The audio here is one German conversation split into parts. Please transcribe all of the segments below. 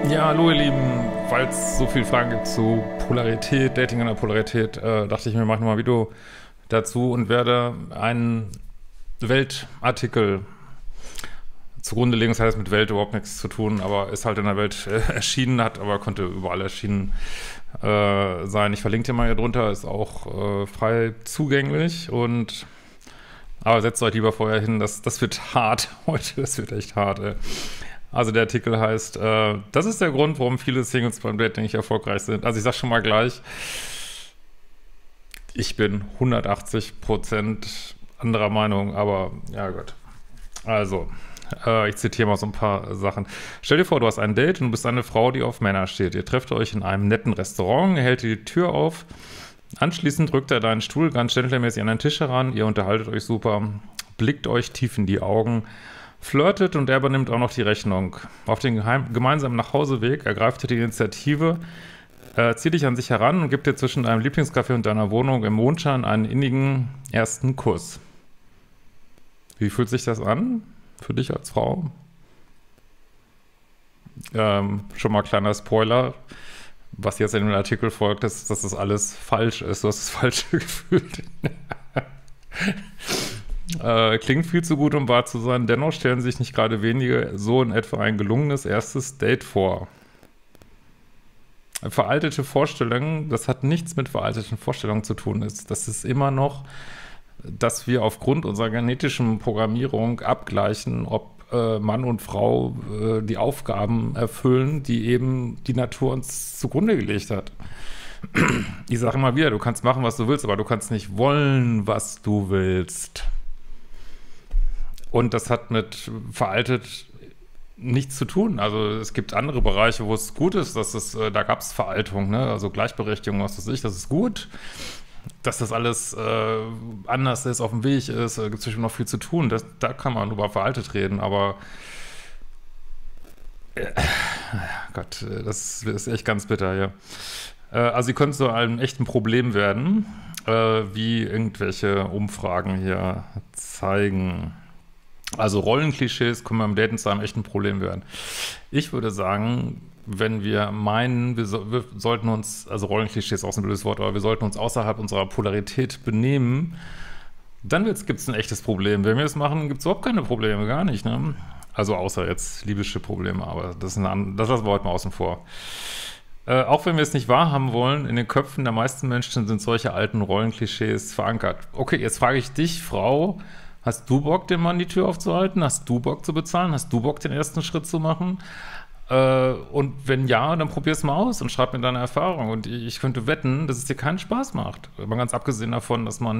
Ja, hallo ihr Lieben, weil es so viele Fragen gibt zu Polarität, Dating in der Polarität, dachte ich mir, mache nochmal ein Video dazu und werde einen Weltartikel zugrunde legen. Das hat jetzt mit Welt überhaupt nichts zu tun, aber ist halt in der Welt erschienen, hat aber konnte überall erschienen sein. Ich verlinke dir mal hier drunter, ist auch frei zugänglich und aber setzt euch lieber vorher hin, das wird hart heute, das wird echt hart, ey. Also der Artikel heißt, das ist der Grund, warum viele Singles beim Dating nicht erfolgreich sind. Also ich sag schon mal gleich, ich bin 180% anderer Meinung, aber ja Gott. Also, ich zitiere mal so ein paar Sachen. Stell dir vor, du hast ein Date und du bist eine Frau, die auf Männer steht. Ihr trefft euch in einem netten Restaurant, er hält dir die Tür auf. Anschließend drückt er deinen Stuhl ganz gentlemäßig an den Tisch heran. Ihr unterhaltet euch super, blickt euch tief in die Augen, flirtet und er übernimmt auch noch die Rechnung. Auf den gemeinsamen Nachhauseweg ergreift er die Initiative, zieht dich an sich heran und gibt dir zwischen deinem Lieblingscafé und deiner Wohnung im Mondschein einen innigen ersten Kuss. Wie fühlt sich das an für dich als Frau? Schon mal kleiner Spoiler. Was jetzt in dem Artikel folgt, ist, dass das alles falsch ist. Du hast das Falsche gefühlt. Klingt viel zu gut, um wahr zu sein. Dennoch stellen sich nicht gerade wenige so in etwa ein gelungenes erstes Date vor. Veraltete Vorstellungen, das hat nichts mit veralteten Vorstellungen zu tun. Das ist immer noch, dass wir aufgrund unserer genetischen Programmierung abgleichen, ob Mann und Frau die Aufgaben erfüllen, die eben die Natur uns zugrunde gelegt hat. Ich sage immer wieder, du kannst machen, was du willst, aber du kannst nicht wollen, was du willst. Und das hat mit veraltet nichts zu tun. Also es gibt andere Bereiche, wo es gut ist, da gab es Veraltung, ne? Also Gleichberechtigung, was weiß ich, das ist gut. Dass das alles anders ist, auf dem Weg ist, gibt es bestimmt noch viel zu tun. Da kann man über veraltet reden, aber Gott, das ist echt ganz bitter, ja. Also sie können zu einem echten Problem werden, wie irgendwelche Umfragen hier zeigen. Also Rollenklischees können beim Daten zu einem echten Problem werden. Ich würde sagen, wenn wir meinen, wir sollten uns, also Rollenklischees ist auch so ein blödes Wort, aber wir sollten uns außerhalb unserer Polarität benehmen, dann gibt es ein echtes Problem. Wenn wir es machen, gibt es überhaupt keine Probleme, gar nicht, ne? Also außer jetzt liebische Probleme, aber das lassen wir heute mal außen vor. Auch wenn wir es nicht wahrhaben wollen, in den Köpfen der meisten Menschen sind solche alten Rollenklischees verankert. Okay, jetzt frage ich dich, Frau, hast du Bock, dem Mann die Tür aufzuhalten? Hast du Bock zu bezahlen? Hast du Bock, den ersten Schritt zu machen? Und wenn ja, dann probier es mal aus und schreib mir deine Erfahrung. Und ich könnte wetten, dass es dir keinen Spaß macht. Mal ganz abgesehen davon, dass man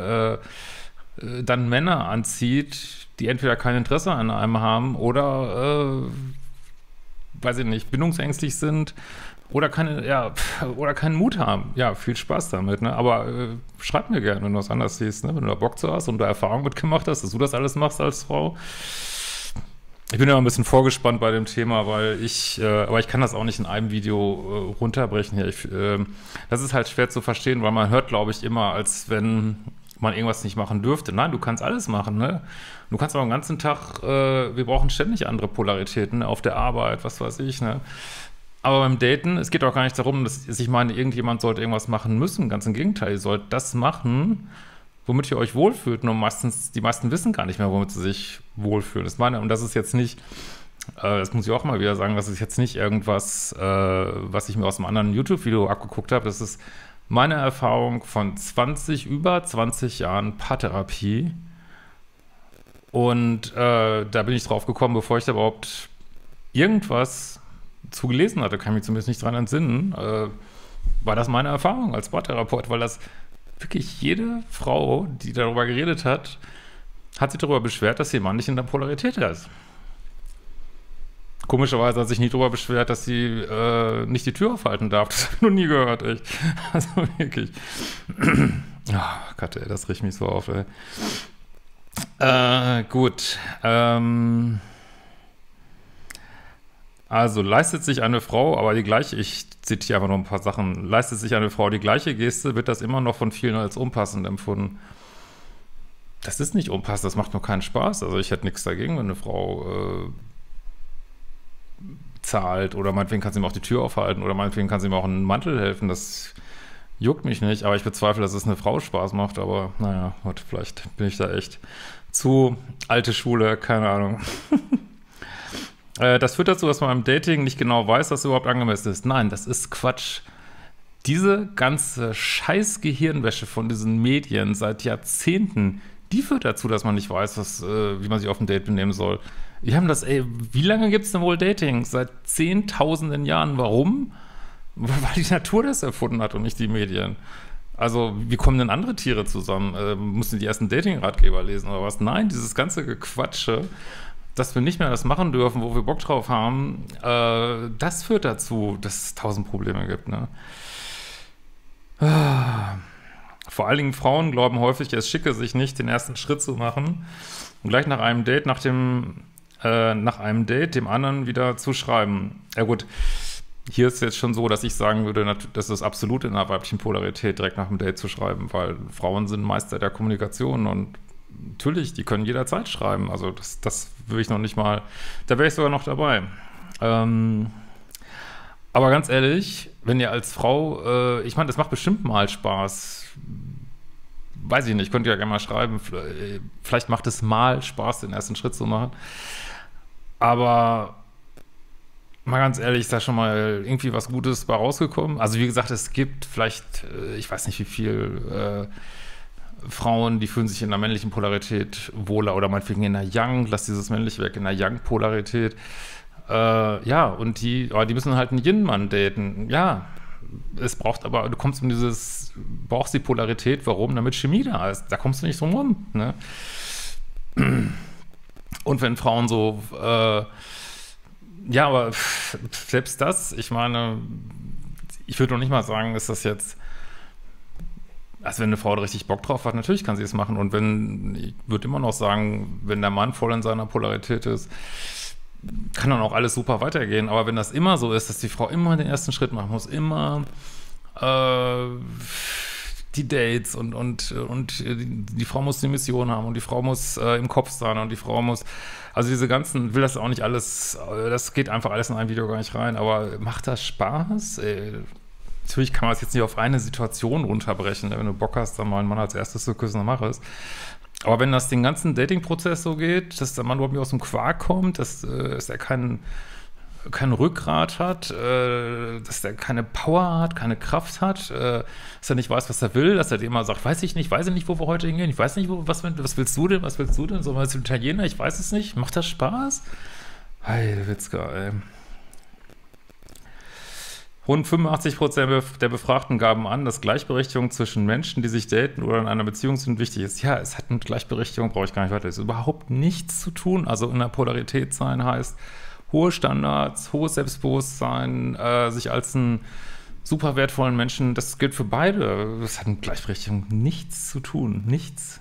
dann Männer anzieht, die entweder kein Interesse an einem haben oder, weiß ich nicht, bindungsängstlich sind oder oder keinen Mut haben. Ja, viel Spaß damit, ne? Aber schreib mir gerne, wenn du was anderes siehst, ne? Wenn du da Bock zu hast und du Erfahrung mitgemacht hast, dass du das alles machst als Frau. Ich bin ja ein bisschen vorgespannt bei dem Thema, weil aber ich kann das auch nicht in einem Video runterbrechen hier. Das ist halt schwer zu verstehen, weil man hört, glaube ich, immer, als wenn man irgendwas nicht machen dürfte. Nein, du kannst alles machen, ne? Du kannst aber den ganzen Tag, wir brauchen ständig andere Polaritäten, ne? Auf der Arbeit, was weiß ich, ne? Aber beim Daten, es geht auch gar nicht darum, dass ich meine, irgendjemand sollte irgendwas machen müssen. Ganz im Gegenteil, ihr sollt das machen, womit ihr euch wohlfühlt. Und die meisten wissen gar nicht mehr, womit sie sich wohlfühlen. Und das ist jetzt nicht, das muss ich auch mal wieder sagen, das ist jetzt nicht irgendwas, was ich mir aus einem anderen YouTube-Video abgeguckt habe. Das ist meine Erfahrung von über 20 Jahren Paartherapie. Und da bin ich drauf gekommen, bevor ich da überhaupt irgendwas zu gelesen hatte, kann ich mich zumindest nicht dran entsinnen, war das meine Erfahrung als Paartherapeut, weil das wirklich jede Frau, die darüber geredet hat, hat sich darüber beschwert, dass ihr Mann nicht in der Polarität ist. Komischerweise hat sich nie darüber beschwert, dass sie nicht die Tür aufhalten darf. Das habe ich noch nie gehört, echt. Also wirklich. Oh Gott, ey, das riecht mich so auf, ey. Gut. Also leistet sich eine Frau, aber die gleiche, ich zitiere einfach nur ein paar Sachen, leistet sich eine Frau die gleiche Geste, wird das immer noch von vielen als unpassend empfunden. Das ist nicht unpassend, das macht nur keinen Spaß. Also ich hätte nichts dagegen, wenn eine Frau zahlt oder meinetwegen kannst du ihm auch die Tür aufhalten oder meinetwegen kannst du ihm auch einen Mantel helfen, das juckt mich nicht, aber ich bezweifle, dass es eine Frau Spaß macht, aber naja, gut, vielleicht bin ich da echt zu alte Schule, keine Ahnung. Das führt dazu, dass man beim Dating nicht genau weiß, was überhaupt angemessen ist. Nein, das ist Quatsch. Diese ganze scheiß Gehirnwäsche von diesen Medien seit Jahrzehnten, die führt dazu, dass man nicht weiß, wie man sich auf ein Date benehmen soll. Wir haben das, wie lange gibt es denn wohl Dating? Seit Zehntausenden Jahren. Warum? Weil die Natur das erfunden hat und nicht die Medien. Also, wie kommen denn andere Tiere zusammen? Mussten die ersten Dating-Ratgeber lesen oder was? Nein, dieses ganze Gequatsche, dass wir nicht mehr das machen dürfen, wo wir Bock drauf haben, das führt dazu, dass es 1000 Probleme gibt, ne? Vor allen Dingen Frauen glauben häufig, es schicke sich nicht, den ersten Schritt zu machen und gleich nach einem Date, dem anderen wieder zu schreiben. Ja gut, hier ist es jetzt schon so, dass ich sagen würde, das ist absolut in einer weiblichen Polarität, direkt nach dem Date zu schreiben, weil Frauen sind Meister der Kommunikation und natürlich, die können jederzeit schreiben. Also das würde ich noch nicht mal, da wäre ich sogar noch dabei. Aber ganz ehrlich, wenn ihr als Frau, ich meine, das macht bestimmt mal Spaß. Weiß ich nicht, könnt ihr ja gerne mal schreiben. Vielleicht macht es mal Spaß, den ersten Schritt zu machen. Aber mal ganz ehrlich, ist da schon mal irgendwie was Gutes bei rausgekommen? Also wie gesagt, es gibt vielleicht, ich weiß nicht wie viel Frauen, die fühlen sich in der männlichen Polarität wohler oder meinetwegen in der Yang, lass dieses männliche weg, in der Yang-Polarität. Ja, und die müssen halt einen Yin-Mann daten. Ja, es braucht aber, du kommst brauchst die Polarität, warum? Damit Chemie da ist. Da kommst du nicht drum rum, ne? Und wenn Frauen so, ja, aber selbst das, ich meine, ich würde noch nicht mal sagen, ist das jetzt, also wenn eine Frau da richtig Bock drauf hat, natürlich kann sie es machen. Und ich würde immer noch sagen, wenn der Mann voll in seiner Polarität ist, kann dann auch alles super weitergehen. Aber wenn das immer so ist, dass die Frau immer den ersten Schritt machen muss, immer die Dates und die Frau muss die Mission haben und die Frau muss im Kopf sein und die Frau muss, also diese ganzen, will das auch nicht alles, das geht einfach alles in ein Video gar nicht rein, aber macht das Spaß? Natürlich kann man es jetzt nicht auf eine Situation runterbrechen. Wenn du Bock hast, dann mal einen Mann als erstes zu küssen, dann mach es. Aber wenn das den ganzen Dating-Prozess so geht, dass der Mann überhaupt nicht aus dem Quark kommt, dass er kein Rückgrat hat, dass er keine Power hat, keine Kraft hat, dass er nicht weiß, was er will, dass er dir immer sagt, weiß ich nicht, wo wir heute hingehen, ich weiß nicht, was willst du denn, so mal zum Italiener, ich weiß es nicht, macht das Spaß? Heil Witzka, ey. Rund 85% der Befragten gaben an, dass Gleichberechtigung zwischen Menschen, die sich daten oder in einer Beziehung sind, wichtig ist. Ja, es hat mit Gleichberechtigung, brauche ich gar nicht weiter, es ist überhaupt nichts zu tun. Also in der Polarität sein heißt hohe Standards, hohes Selbstbewusstsein, sich als einen super wertvollen Menschen, das gilt für beide. Das hat mit Gleichberechtigung nichts zu tun, nichts.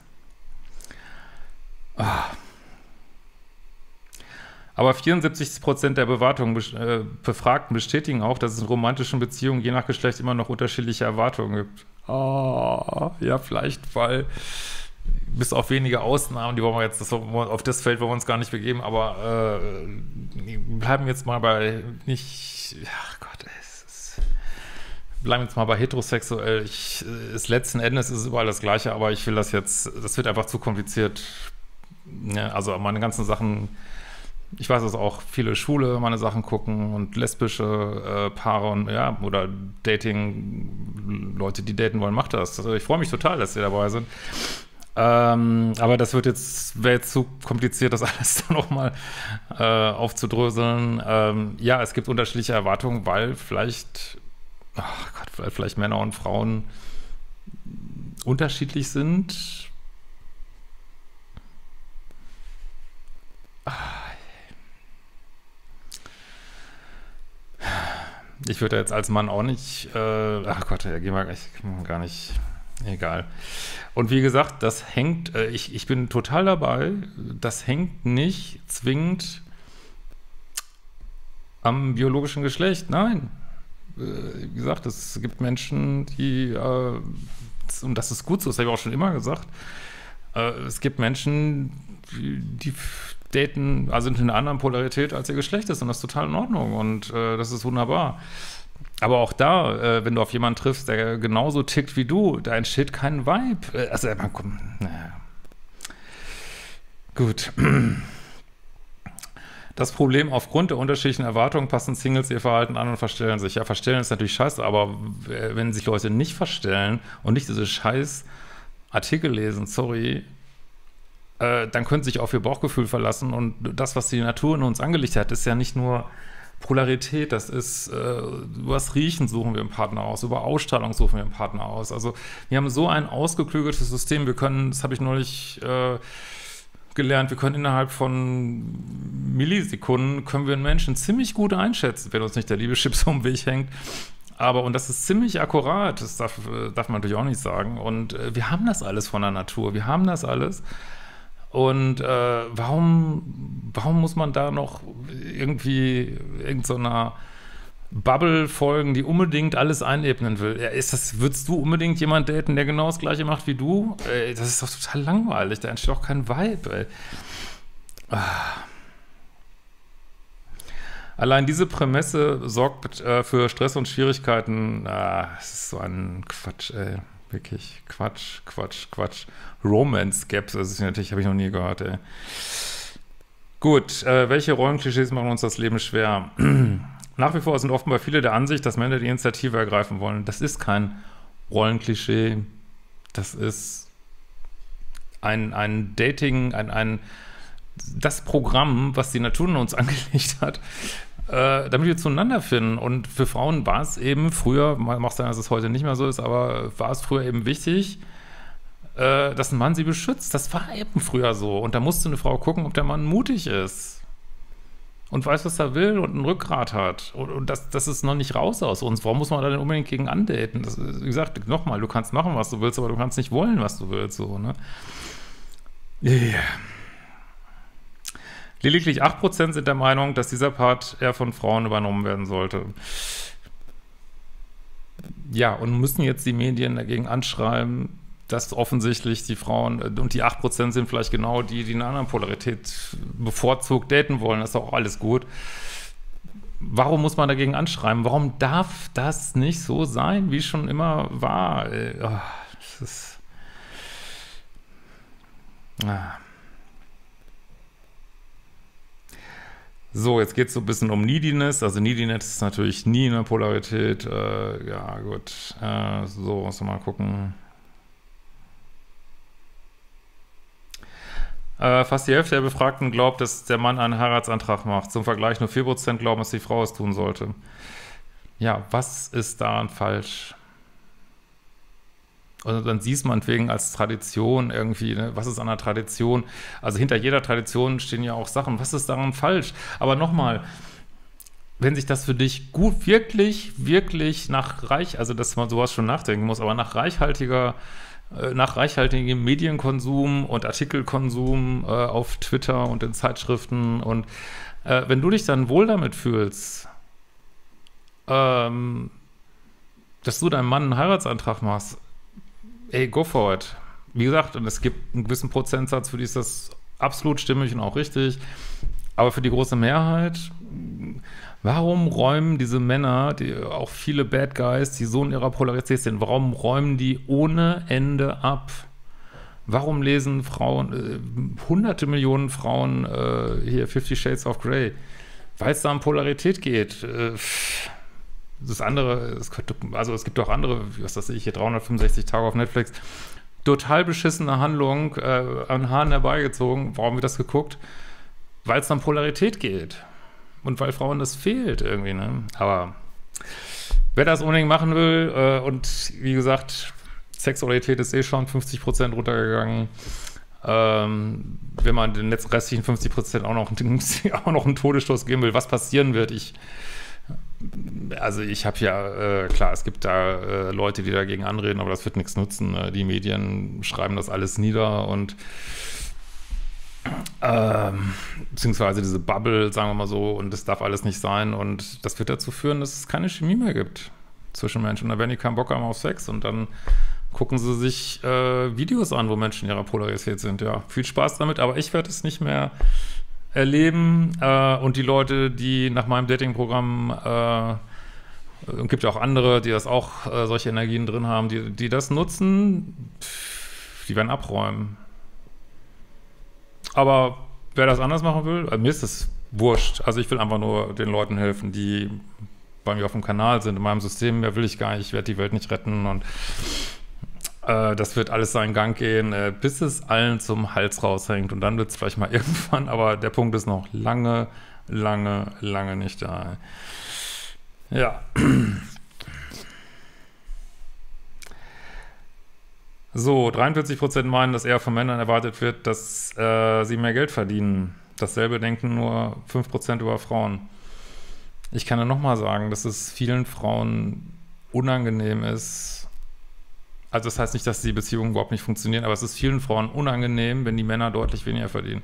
Aber 74% der Befragten bestätigen auch, dass es in romantischen Beziehungen je nach Geschlecht immer noch unterschiedliche Erwartungen gibt. Ja, vielleicht, weil bis auf wenige Ausnahmen, die wollen wir jetzt, auf das Feld wollen wir uns gar nicht begeben, aber wir bleiben jetzt mal bei bleiben jetzt mal bei heterosexuell. Letzten Endes ist es überall das Gleiche, aber ich will das wird einfach zu kompliziert. Ja, also meine ganzen Sachen, ich weiß, dass auch viele Schwule meine Sachen gucken und lesbische Paare und ja, oder Leute, die daten wollen, macht das. Also ich freue mich total, dass sie dabei sind. Aber das wäre jetzt zu kompliziert, das alles dann nochmal aufzudröseln. Ja, es gibt unterschiedliche Erwartungen, weil vielleicht Männer und Frauen unterschiedlich sind. Ich würde jetzt als Mann auch nicht, gehen wir gar nicht, egal. Und wie gesagt, das hängt, ich bin total dabei, das hängt nicht zwingend am biologischen Geschlecht, nein. Wie gesagt, es gibt Menschen, und das ist gut so, das habe ich auch schon immer gesagt, es gibt Menschen, daten, also in einer anderen Polarität als ihr Geschlecht ist und das ist total in Ordnung und das ist wunderbar. Aber auch da, wenn du auf jemanden triffst, der genauso tickt wie du, da entsteht kein Vibe. Also, man kommt, naja. Gut. Das Problem, aufgrund der unterschiedlichen Erwartungen passen Singles ihr Verhalten an und verstellen sich. Ja, verstellen ist natürlich scheiße, aber wenn sich Leute nicht verstellen und nicht diese scheiß Artikel lesen, sorry, dann können sie sich auf ihr Bauchgefühl verlassen und das, was die Natur in uns angelegt hat, ist ja nicht nur Polarität, das ist, über das Riechen suchen wir einen Partner aus, über Ausstrahlung suchen wir einen Partner aus. Also wir haben so ein ausgeklügeltes System, wir können, das habe ich neulich gelernt, wir können innerhalb von Millisekunden, können wir einen Menschen ziemlich gut einschätzen, wenn uns nicht der Liebeschip so im Weg hängt. Aber, und das ist ziemlich akkurat, das darf man natürlich auch nicht sagen. Und wir haben das alles von der Natur, wir haben das alles. Und warum muss man da noch irgendwie irgendeiner Bubble folgen, die unbedingt alles einebnen will? Ja, würdest du unbedingt jemanden daten, der genau das Gleiche macht wie du? Das ist doch total langweilig, da entsteht auch kein Vibe. Allein diese Prämisse sorgt für Stress und Schwierigkeiten. Das ist so ein Quatsch, ey. Wirklich Quatsch. Romance-Skepsis, natürlich habe ich noch nie gehört, ey. Gut, welche Rollenklischees machen uns das Leben schwer? Nach wie vor sind offenbar viele der Ansicht, dass Männer die Initiative ergreifen wollen. Das ist kein Rollenklischee. Das ist ein Dating, das Programm, was die Natur in uns angelegt hat, damit wir zueinander finden. Und für Frauen war es eben früher, mag sein, dass es heute nicht mehr so ist, aber war es früher eben wichtig, dass ein Mann sie beschützt. Das war eben früher so. Und da musste eine Frau gucken, ob der Mann mutig ist und weiß, was er will und ein Rückgrat hat. Und das ist noch nicht raus aus uns. Warum muss man da denn unbedingt gegen andaten? Das, wie gesagt, nochmal, du kannst machen, was du willst, aber du kannst nicht wollen, was du willst. So, ne? Yeah. Lediglich 8% sind der Meinung, dass dieser Part eher von Frauen übernommen werden sollte. Ja, und müssen jetzt die Medien dagegen anschreiben, dass offensichtlich die Frauen, und die 8% sind vielleicht genau die in einer anderen Polarität bevorzugt daten wollen, das ist auch alles gut. Warum muss man dagegen anschreiben? Warum darf das nicht so sein, wie es schon immer war? Oh, das ist... So, jetzt geht es so ein bisschen um Neediness. Also Neediness ist natürlich nie in der Polarität. Ja, gut. So, muss man mal gucken. Fast die Hälfte der Befragten glaubt, dass der Mann einen Heiratsantrag macht. Zum Vergleich nur 4% glauben, dass die Frau es tun sollte. Ja, was ist daran falsch? Und dann siehst man wegen als Tradition irgendwie, ne? Was ist an der Tradition? Also hinter jeder Tradition stehen ja auch Sachen. Was ist daran falsch? Aber nochmal, wenn sich das für dich gut, wirklich nach also dass man sowas schon nachdenken muss, aber nach reichhaltigem Medienkonsum und Artikelkonsum auf Twitter und in Zeitschriften und wenn du dich dann wohl damit fühlst, dass du deinem Mann einen Heiratsantrag machst, ey, go for it. Wie gesagt, und es gibt einen gewissen Prozentsatz, für die ist das absolut stimmig und auch richtig. Aber für die große Mehrheit, warum räumen diese Männer, die auch viele Bad Guys, die so in ihrer Polarität sind, warum räumen die ohne Ende ab? Warum lesen Frauen, hunderte Millionen Frauen hier 50 Shades of Grey? Weil es da um Polarität geht. Das andere, also es gibt auch andere, was weiß ich, hier 365 Tage auf Netflix, total beschissene Handlung, an Haaren herbeigezogen. Warum wird das geguckt? Weil es dann Polarität geht. Und weil Frauen das fehlt irgendwie, ne? Aber wer das unbedingt machen will, und wie gesagt, Sexualität ist eh schon 50% runtergegangen. Wenn man den restlichen 50% auch noch einen Todesstoß geben will, was passieren wird, also ich habe ja, klar, es gibt da Leute, die dagegen anreden, aber das wird nichts nutzen. Die Medien schreiben das alles nieder und beziehungsweise diese Bubble, sagen wir mal so, und das darf alles nicht sein und das wird dazu führen, dass es keine Chemie mehr gibt zwischen Menschen. Und dann werden die keinen Bock haben auf Sex und dann gucken sie sich Videos an, wo Menschen in ihrer Polarität sind. Ja, viel Spaß damit, aber ich werde es nicht mehr erleben und die Leute, die nach meinem Dating-Programm gibt ja auch andere, die das auch solche Energien drin haben, die das nutzen, die werden abräumen. Aber wer das anders machen will, mir ist das wurscht. Also ich will einfach nur den Leuten helfen, die bei mir auf dem Kanal sind, in meinem System. Mehr will ich gar nicht, ich werde die Welt nicht retten und das wird alles seinen Gang gehen, bis es allen zum Hals raushängt und dann wird es vielleicht mal irgendwann, aber der Punkt ist noch lange, lange, lange nicht da. Ja. So, 43% meinen, dass eher von Männern erwartet wird, dass sie mehr Geld verdienen. Dasselbe denken nur 5% über Frauen. Ich kann ja nochmal sagen, dass es vielen Frauen unangenehm ist. Also das heißt nicht, dass die Beziehungen überhaupt nicht funktionieren, aber es ist vielen Frauen unangenehm, wenn die Männer deutlich weniger verdienen.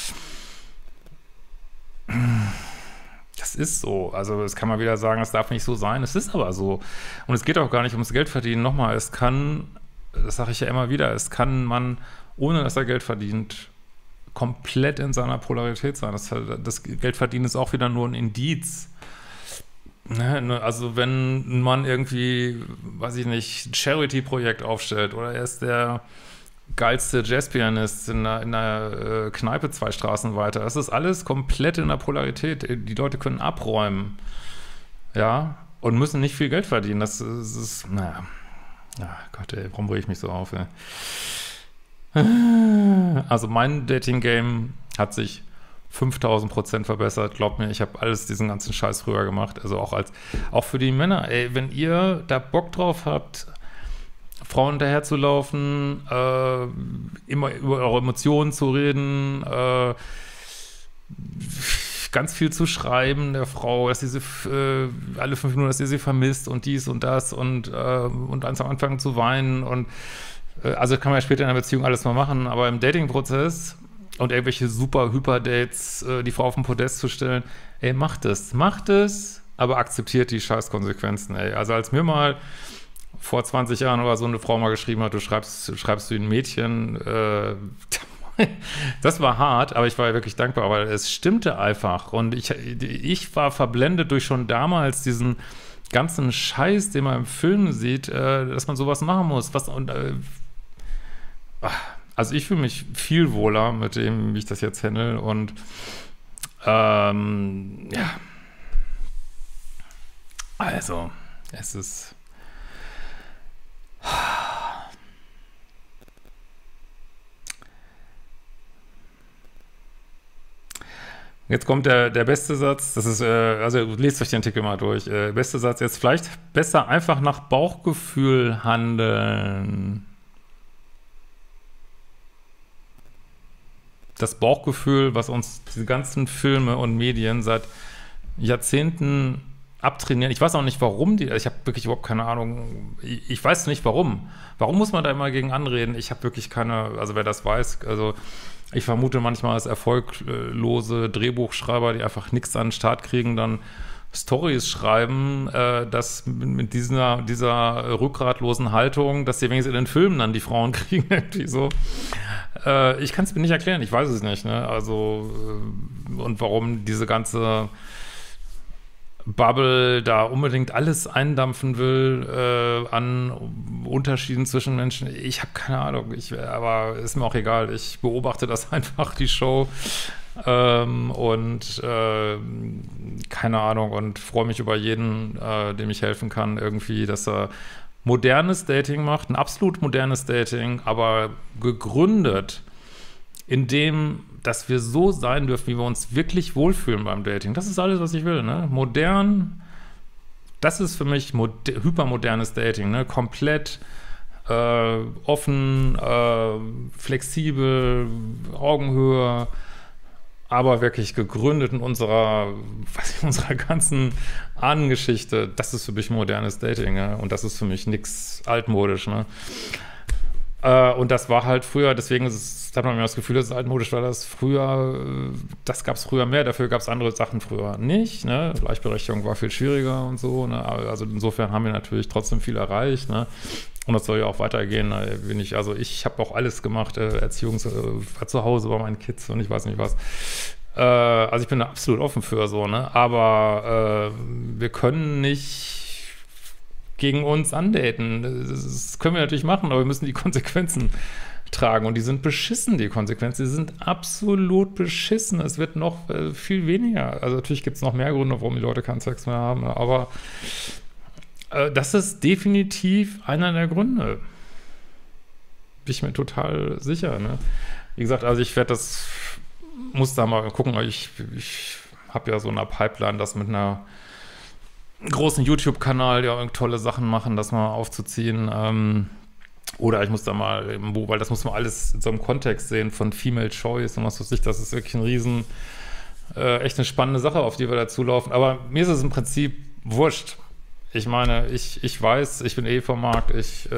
Das ist so. Also das kann man wieder sagen, das darf nicht so sein. Es ist aber so. Und es geht auch gar nicht ums Geldverdienen. Nochmal, es kann, das sage ich ja immer wieder, es kann ein Mann, ohne dass er Geld verdient, komplett in seiner Polarität sein. Das Geldverdienen ist auch wieder nur ein Indiz. Also wenn ein Mann irgendwie, weiß ich nicht, ein Charity-Projekt aufstellt oder er ist der geilste Jazzpianist in einer Kneipe 2 Straßen weiter, das ist alles komplett in der Polarität. Die Leute können abräumen, ja, und müssen nicht viel Geld verdienen. Das ist naja, Gott, ey, warum reg ich mich so auf, ey? Also mein Dating-Game hat sich 5000% verbessert. Glaubt mir, ich habe diesen ganzen Scheiß früher gemacht. Also auch für die Männer. Ey, wenn ihr da Bock drauf habt, Frauen hinterherzulaufen, immer über eure Emotionen zu reden, ganz viel zu schreiben der Frau, dass sie alle 5 Minuten, dass ihr sie vermisst und dies und das und ans Anfang zu weinen und also kann man ja später in einer Beziehung alles mal machen, aber im Dating-Prozess und irgendwelche super Hyper-Dates, die Frau auf den Podest zu stellen, ey, macht es, aber akzeptiert die Scheiß-Konsequenzen, ey. Also als mir mal vor 20 Jahren oder so eine Frau mal geschrieben hat, du schreibst wie ein Mädchen, das war hart, aber ich war ja wirklich dankbar, weil es stimmte einfach und ich war verblendet durch schon damals diesen ganzen Scheiß, den man im Film sieht, dass man sowas machen muss. Also ich fühle mich viel wohler mit dem, wie ich das jetzt handle und ja, also es ist jetzt kommt der beste Satz, das ist, also lest euch den Artikel mal durch, beste Satz, jetzt vielleicht besser einfach nach Bauchgefühl handeln. Das Bauchgefühl, was uns diese ganzen Filme und Medien seit Jahrzehnten abtrainieren. Ich weiß auch nicht, warum ich habe wirklich überhaupt keine Ahnung, ich weiß nicht, warum. Warum muss man da immer gegen anreden? Ich habe wirklich keine, also wer das weiß, also ich vermute manchmal, dass erfolglose Drehbuchschreiber, die einfach nichts an den Start kriegen, dann Storys schreiben, dass mit dieser rückgratlosen Haltung, dass sie wenigstens in den Filmen dann die Frauen kriegen, irgendwie so. Ich kann es mir nicht erklären, ich weiß es nicht, ne? Also, und warum diese ganze Bubble da unbedingt alles eindampfen will an Unterschieden zwischen Menschen. Ich habe keine Ahnung, aber ist mir auch egal. Ich beobachte das einfach, die Show und keine Ahnung und freue mich über jeden, dem ich helfen kann, irgendwie, dass er modernes Dating macht, ein absolut modernes Dating, aber gegründet in dem, dass wir so sein dürfen, wie wir uns wirklich wohlfühlen beim Dating. Das ist alles, was ich will, ne? Modern, das ist für mich hypermodernes Dating, ne? Komplett offen, flexibel, Augenhöhe, aber wirklich gegründet in unserer ganzen Ahnengeschichte. Das ist für mich modernes Dating, ne? Und das ist für mich nichts altmodisch, ne? Und das war halt früher, deswegen hat man mir das Gefühl, dass es altmodisch war, das gab es früher mehr, dafür gab es andere Sachen früher nicht, ne? Gleichberechtigung war viel schwieriger und so, ne? Also insofern haben wir natürlich trotzdem viel erreicht, ne? Und das soll ja auch weitergehen, ich habe auch alles gemacht, Erziehung, war zu Hause bei meinen Kids und ich weiß nicht was. Also ich bin da absolut offen für so, ne? Aber wir können nicht gegen uns undaten. Das können wir natürlich machen, aber wir müssen die Konsequenzen tragen. Und die sind beschissen, die Konsequenzen. Die sind absolut beschissen. Es wird noch viel weniger. Also natürlich gibt es noch mehr Gründe, warum die Leute keinen Sex mehr haben. Aber das ist definitiv einer der Gründe. Bin ich mir total sicher, ne? Wie gesagt, also ich muss da mal gucken. Ich habe ja so eine Pipeline, das mit einer großen YouTube-Kanal, der ja tolle Sachen machen, das mal aufzuziehen. Oder ich muss da mal, weil das muss man alles in so einem Kontext sehen von Female Choice und was weiß ich, das ist wirklich echt eine spannende Sache, auf die wir da zulaufen. Aber mir ist es im Prinzip wurscht. Ich meine, ich weiß, ich bin vom Markt,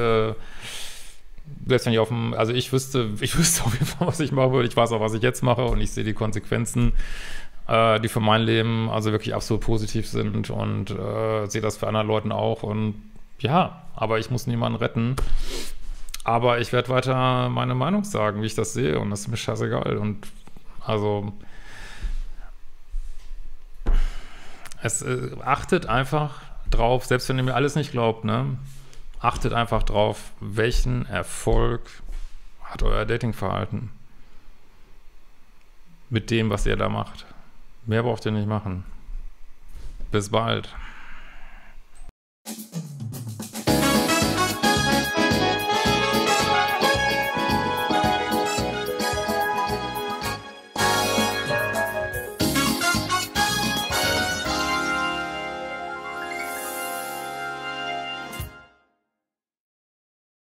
selbst wenn ich also ich wüsste auf jeden Fall, was ich machen würde. Ich weiß auch, was ich jetzt mache und ich sehe die Konsequenzen, die für mein Leben also wirklich absolut positiv sind und sehe das für andere Leuten auch und ja, aber ich muss niemanden retten. Aber ich werde weiter meine Meinung sagen, wie ich das sehe und das ist mir scheißegal und also achtet einfach drauf, selbst wenn ihr mir alles nicht glaubt, ne? Achtet einfach drauf, welchen Erfolg hat euer Datingverhalten mit dem, was ihr da macht. Mehr braucht ihr nicht machen. Bis bald.